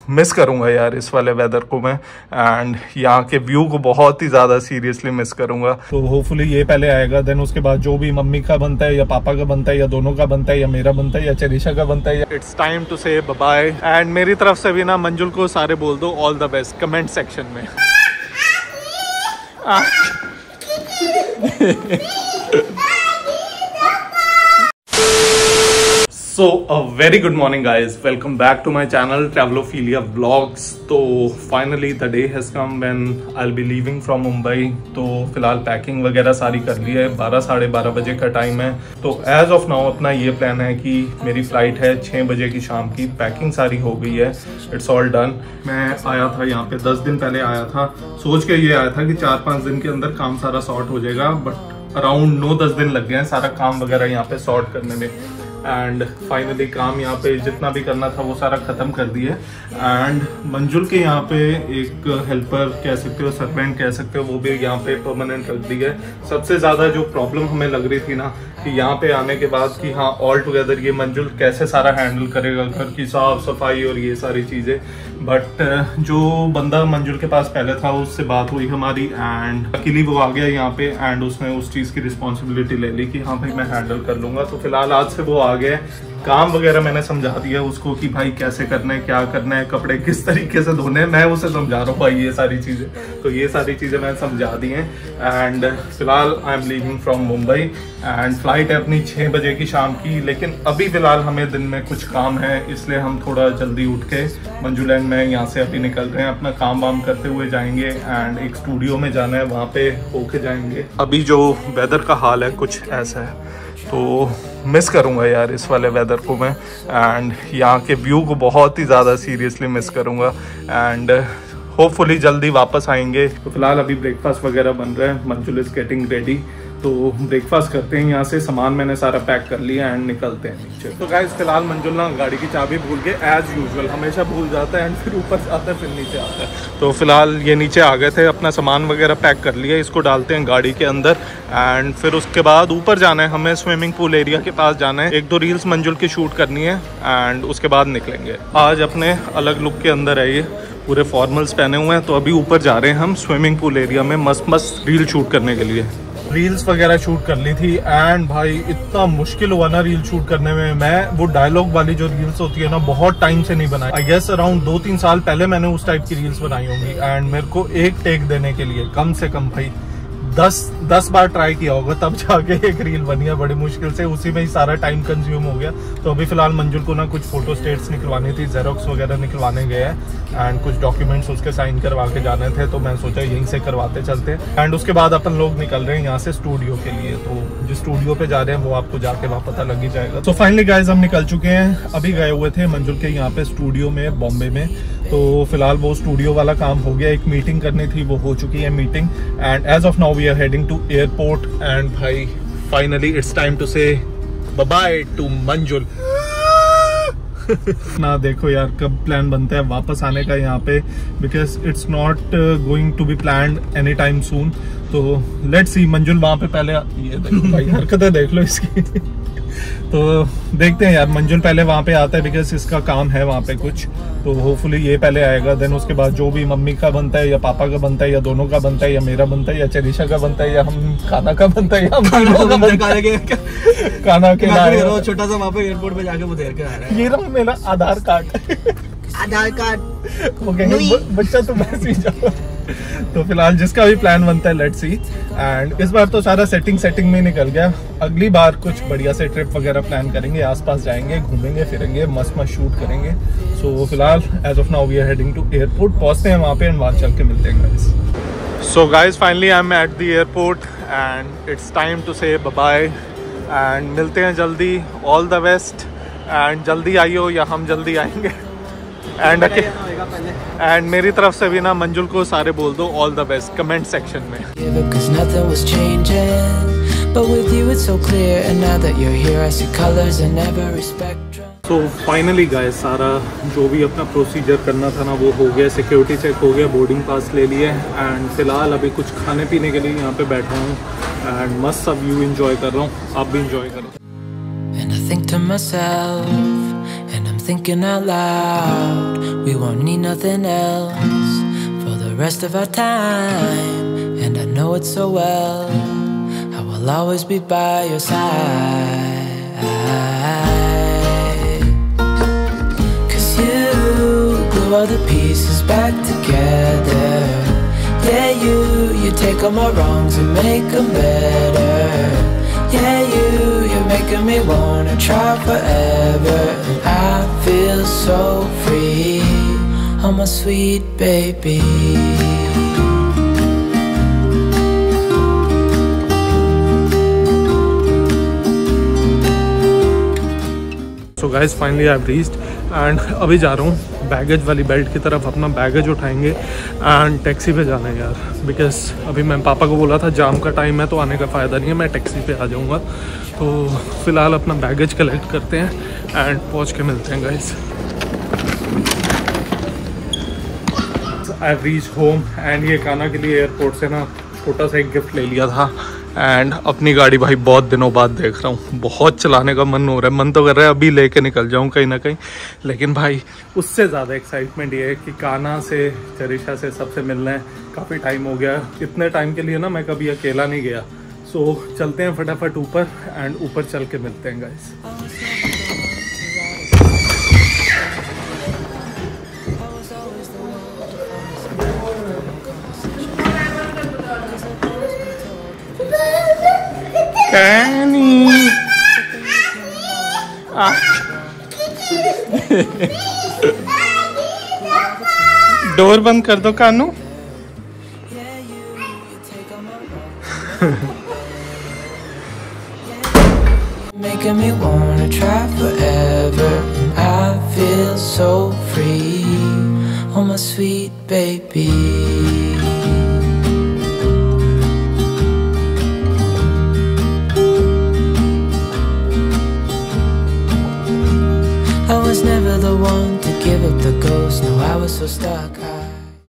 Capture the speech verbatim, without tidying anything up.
Miss करूंगा यार इस वाले वेदर को मैं, एंड यहाँ के व्यू को बहुत ही ज़्यादा सीरियसली मिस करूंगा। तो होपफुली ये पहले आएगा, देन उसके बाद जो भी मम्मी का बनता है या पापा का बनता है या दोनों का बनता है या मेरा बनता है या चरिशा का बनता है। It's time to say bye, and मेरी तरफ से भी ना मंजुल को सारे बोल दो all the best comment section में। So a very good morning guys, welcome back to my channel travelophilia vlogs. तो finally the day has come when I will be leaving from Mumbai. तो फिलहाल पैकिंग वगैरह सारी कर ली है, बारह साढ़े बारह बजे का टाइम है। तो एज ऑफ नाउ अपना ये प्लान है कि मेरी फ्लाइट है छः बजे की शाम की, पैकिंग सारी हो गई है, इट्स ऑल डन। मैं आया था यहाँ पे दस दिन पहले आया था, सोच के ये आया था कि चार पाँच दिन के अंदर काम सारा सॉर्ट हो जाएगा, बट अराउंड नौ दस दिन लग गए हैं सारा काम वगैरह यहाँ पे सॉर्ट करने में। एंड फाइनली काम यहाँ पे जितना भी करना था वो सारा ख़त्म कर दिए। एंड मंजुल के यहाँ पे एक हेल्पर कह सकते हो, सर्वेंट कह सकते हो, वो भी यहाँ पे परमानेंट रख दी है। सबसे ज़्यादा जो प्रॉब्लम हमें लग रही थी ना कि यहाँ पे आने के बाद कि हाँ ऑल टुगेदर ये मंजुल कैसे सारा हैंडल करेगा, घर की साफ सफाई और ये सारी चीज़ें। बट जो बंदा मंजुल के पास पहले था उससे बात हुई हमारी, एंड अकेली वो आ गया यहाँ पे, एंड उसने उस चीज़ की रिस्पॉन्सिबिलिटी ले ली कि हाँ भाई मैं हैंडल कर लूँगा। तो फिलहाल आज से वो आ गया, काम वगैरह मैंने समझा दिया उसको कि भाई कैसे करना है, क्या करना है, कपड़े किस तरीके से धोने हैं, मैं उसे समझा रहा हूँ भाई ये सारी चीज़ें। तो ये सारी चीज़ें मैंने समझा दी हैं। एंड फिलहाल I am leaving from Mumbai, and flight है अपनी छः बजे की शाम की। लेकिन अभी फिलहाल हमें दिन में कुछ काम है, इसलिए हम थोड़ा जल्दी उठ के मंजुल एंड मैं यहाँ से अभी निकल रहे हैं। अपना काम वाम करते हुए जाएंगे, एंड एक स्टूडियो में जाना है, वहाँ पे होके जाएंगे। अभी जो वेदर का हाल है कुछ ऐसा है, तो मिस करूंगा यार इस वाले वेदर को मैं, एंड यहाँ के व्यू को बहुत ही ज़्यादा सीरियसली मिस करूंगा। एंड होपफुली जल्दी वापस आएंगे। तो फिलहाल अभी ब्रेकफास्ट वगैरह बन रहा है, मंजुल इज़ गेटिंग रेडी। तो ब्रेकफास्ट करते हैं यहाँ से, सामान मैंने सारा पैक कर लिया एंड निकलते हैं नीचे। तो गाइस फिलहाल मंजुल ना गाड़ी की चाबी भूल के एज यूजुअल हमेशा भूल जाता है, एंड फिर ऊपर जाता है फिर नीचे आता है। तो फिलहाल ये नीचे आ गए थे, अपना सामान वगैरह पैक कर लिया, इसको डालते हैं गाड़ी के अंदर। एंड फिर उसके बाद ऊपर जाना है हमें, स्विमिंग पूल एरिया के पास जाना है, एक दो रील्स मंजुल की शूट करनी है, एंड उसके बाद निकलेंगे। आज अपने अलग लुक के अंदर है, ये पूरे फॉर्मल्स पहने हुए हैं। तो अभी ऊपर जा रहे हैं हम स्विमिंग पूल एरिया में मस्त मस्त रील शूट करने के लिए। रील्स वगैरह शूट कर ली थी, एंड भाई इतना मुश्किल हुआ ना रील शूट करने में। मैं वो डायलॉग वाली जो रील्स होती है ना बहुत टाइम से नहीं बनाई, आई गेस अराउंड दो तीन साल पहले मैंने उस टाइप की रील्स बनाई होंगी। एंड मेरे को एक टेक देने के लिए कम से कम भाई दस दस बार ट्राई किया होगा, तब जाके एक रील बनी है बड़ी मुश्किल से, उसी में ही सारा टाइम कंज्यूम हो गया। तो अभी फिलहाल मंजुल को ना कुछ फोटो स्टेट्स निकलवानी थी, जेरोक्स वगैरह निकलवाने गए हैं, एंड कुछ डॉक्यूमेंट्स उसके साइन करवा के जाने थे। तो मैं सोचा यहीं से करवाते चलते हैं। एंड उसके बाद अपन लोग निकल रहे हैं यहाँ से स्टूडियो के लिए। तो जिस स्टूडियो पे जा रहे हैं वो आपको जाके वहाँ पता लग ही जाएगा। तो फाइनली गाइज हम निकल चुके हैं, अभी गए हुए थे मंजुल के यहाँ पे स्टूडियो में बॉम्बे में। तो फिलहाल वो स्टूडियो वाला काम हो गया, एक मीटिंग करनी थी वो हो चुकी है meeting, and as of now we are heading to airport. And भाई finally it's time to say bye bye to Manjul. ना देखो यार कब प्लान बनता है वापस आने का यहाँ पे, because it's not going to be planned any time soon. तो लेट्स सी। मंजुल वहाँ पे पहले, ये देखो भाई हरकतें देख लो इसकी। तो देखते हैं यार, मंजुल पहले वहाँ पे आता है बिकॉज इसका काम है वहाँ पे कुछ। तो होपफुली ये पहले आएगा, देन उसके बाद जो भी मम्मी का बनता है या पापा का बनता है या दोनों का बनता है या मेरा बनता है या चरिशा का बनता है या हम खाना का बनता है या हम खाना के छोटा सा वहाँ पे एयरपोर्ट पे जाके वो देर के आ रहा है। ये रहा मेरा आधार कार्ड आधार कार्ड वो कहेंगे बच्चा तुम ऐसे ही जाओ। तो फिलहाल जिसका भी प्लान बनता है लेट्स सी। एंड इस बार तो सारा सेटिंग सेटिंग में निकल गया, अगली बार कुछ बढ़िया से ट्रिप वगैरह प्लान करेंगे, आसपास जाएंगे, घूमेंगे फिरेंगे, मस्त मस्त शूट करेंगे। सो so, फिलहाल as of now we are heading to airport, पहुंचते हैं वहाँ पे एंड वहाँ चल के मिलते हैं guys. So guys finally I am at the airport and it's time to say bye, and मिलते हैं जल्दी, ऑल द बेस्ट, एंड जल्दी आइयो या हम जल्दी आएंगे। एंड एंड मेरी तरफ से भी ना मंजुल को सारे बोल दो all the best comment section में। तो फाइनली गाइस सारा जो भी अपना प्रोसीजर करना था ना वो हो गया, सिक्योरिटी चेक हो गया, बोर्डिंग पास ले लिए, एंड फिलहाल अभी कुछ खाने पीने के लिए यहाँ पे बैठा हूँ, एंड मस्त सा व्यू इंजॉय कर रहा हूँ, आप भी इंजॉय करो। thinking out loud. We won't need nothing else for the rest of our time, and I know it so well. I will always be by your side. 'Cause you glue all the pieces back together. Yeah, you, you take all my wrongs and make them better. Yeah, you, you're making me wanna try forever. And I feel so free, oh my sweet baby. So guys, finally I've reached and अभी जा रहा हूँ baggage वाली belt की तरफ, अपना baggage उठाएंगे and taxi पे जाना है यार, बिकॉज अभी मैं पापा को बोला था जाम का टाइम है तो आने का फ़ायदा नहीं है, मैं टैक्सी पे आ जाऊँगा। तो फ़िलहाल अपना बैगेज कलेक्ट करते हैं एंड पहुँच के मिलते हैं guys. I have reach home and ये काना के लिए एयरपोर्ट से ना छोटा सा एक गिफ्ट ले लिया था एंड अपनी गाड़ी भाई बहुत दिनों बाद देख रहा हूँ, बहुत चलाने का मन हो रहा है, मन तो कर रहा है अभी लेके निकल जाऊँ कहीं ना कहीं, लेकिन भाई उससे ज़्यादा एक्साइटमेंट ये है कि काना से चरिशा से सबसे मिलना है। काफ़ी टाइम हो गया, इतने टाइम के लिए ना मैं कभी अकेला नहीं गया। सो चलते हैं फटाफट ऊपर एंड ऊपर चल के मिलते हैं गाइस। Kenny. Ah. डोर बंद कर दो कानू। Making me wanna try forever, and I feel so free, oh my sweet baby. I was never the one to give up the ghost. No, I was so stuck. I